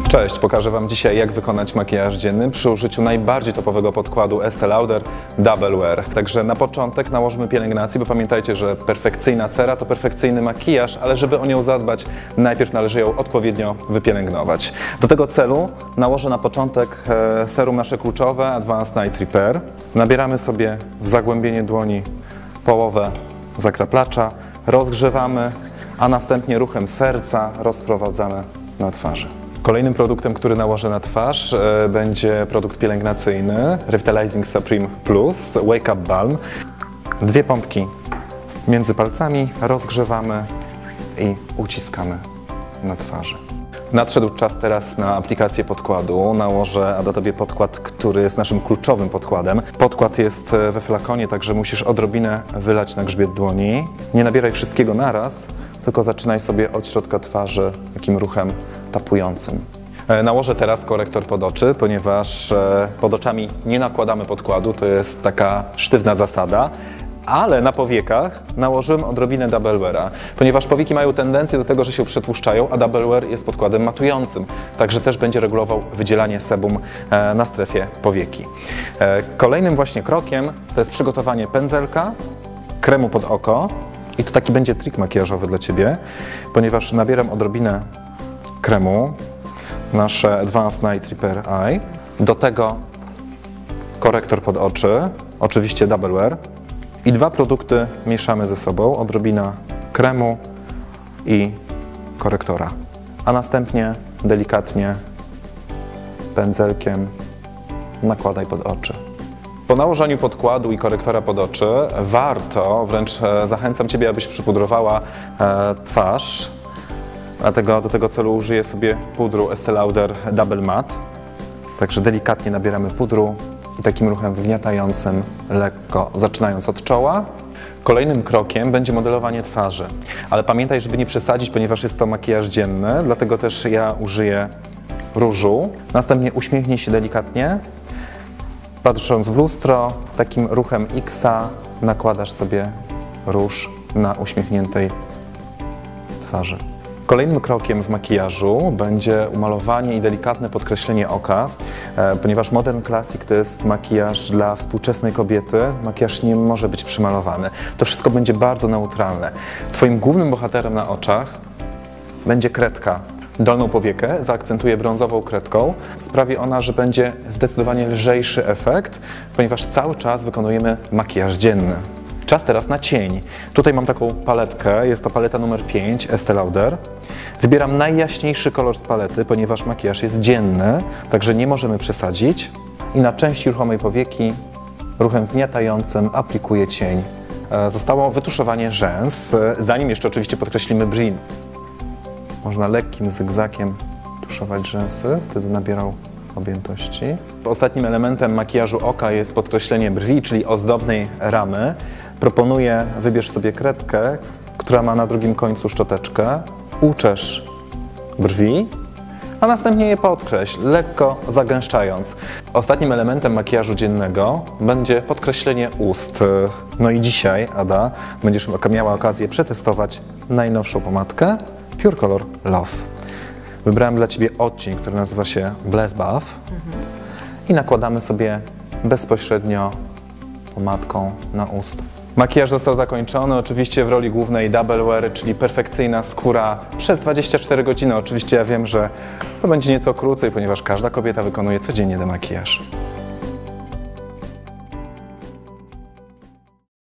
Cześć, pokażę Wam dzisiaj, jak wykonać makijaż dzienny przy użyciu najbardziej topowego podkładu Estée Lauder Double Wear. Także na początek nałożymy pielęgnację, bo pamiętajcie, że perfekcyjna cera to perfekcyjny makijaż, ale żeby o nią zadbać, najpierw należy ją odpowiednio wypielęgnować. Do tego celu nałożę na początek serum nasze kluczowe Advanced Night Repair. Nabieramy sobie w zagłębienie dłoni połowę zakraplacza, rozgrzewamy, a następnie ruchem serca rozprowadzamy na twarzy. Kolejnym produktem, który nałożę na twarz, będzie produkt pielęgnacyjny Revitalizing Supreme Plus Wake Up Balm. 2 pompki między palcami, rozgrzewamy i uciskamy na twarzy. Nadszedł czas teraz na aplikację podkładu. Nałożę na Tobie podkład, który jest naszym kluczowym podkładem. Podkład jest we flakonie, także musisz odrobinę wylać na grzbiet dłoni. Nie nabieraj wszystkiego naraz, tylko zaczynaj sobie od środka twarzy takim ruchem tapującym. Nałożę teraz korektor pod oczy, ponieważ pod oczami nie nakładamy podkładu, to jest taka sztywna zasada. Ale na powiekach nałożyłem odrobinę Double Weara, ponieważ powieki mają tendencję do tego, że się przetłuszczają, a Double Wear jest podkładem matującym, także też będzie regulował wydzielanie sebum na strefie powieki. Kolejnym właśnie krokiem to jest przygotowanie pędzelka, kremu pod oko i to taki będzie trik makijażowy dla Ciebie, ponieważ nabieram odrobinę kremu, nasze Advanced Night Repair Eye, do tego korektor pod oczy, oczywiście Double Wear. I 2 produkty mieszamy ze sobą, odrobina kremu i korektora. A następnie delikatnie pędzelkiem nakładaj pod oczy. Po nałożeniu podkładu i korektora pod oczy warto, wręcz zachęcam Ciebie, abyś przypudrowała twarz. Dlatego do tego celu użyję sobie pudru Estée Lauder Double Matte. Także delikatnie nabieramy pudru i takim ruchem wgniatającym, lekko zaczynając od czoła. Kolejnym krokiem będzie modelowanie twarzy. Ale pamiętaj, żeby nie przesadzić, ponieważ jest to makijaż dzienny, dlatego też ja użyję różu. Następnie uśmiechnij się delikatnie. Patrząc w lustro, takim ruchem X-a nakładasz sobie róż na uśmiechniętej twarzy. Kolejnym krokiem w makijażu będzie umalowanie i delikatne podkreślenie oka, ponieważ Modern Classic to jest makijaż dla współczesnej kobiety, makijaż nie może być przymalowany. To wszystko będzie bardzo neutralne. Twoim głównym bohaterem na oczach będzie kredka. Dolną powiekę zaakcentuję brązową kredką. Sprawi ona, że będzie zdecydowanie lżejszy efekt, ponieważ cały czas wykonujemy makijaż dzienny. Czas teraz na cień. Tutaj mam taką paletkę, jest to paleta numer 5 Estée Lauder. Wybieram najjaśniejszy kolor z palety, ponieważ makijaż jest dzienny, także nie możemy przesadzić. I na części ruchomej powieki ruchem wgniatającym aplikuję cień. Zostało wytuszowanie rzęs, zanim jeszcze oczywiście podkreślimy brwi. Można lekkim zygzakiem tuszować rzęsy, wtedy nabierał objętości. Ostatnim elementem makijażu oka jest podkreślenie brwi, czyli ozdobnej ramy. Proponuję, wybierz sobie kredkę, która ma na drugim końcu szczoteczkę, uczesz brwi, a następnie je podkreśl, lekko zagęszczając. Ostatnim elementem makijażu dziennego będzie podkreślenie ust. No i dzisiaj, Ada, będziesz miała okazję przetestować najnowszą pomadkę Pure Color Love. Wybrałem dla Ciebie odcień, który nazywa się Bless Buff i nakładamy sobie bezpośrednio pomadką na usta. Makijaż został zakończony, oczywiście w roli głównej Double Wear, czyli perfekcyjna skóra przez 24 godziny. Oczywiście ja wiem, że to będzie nieco krócej, ponieważ każda kobieta wykonuje codziennie demakijaż.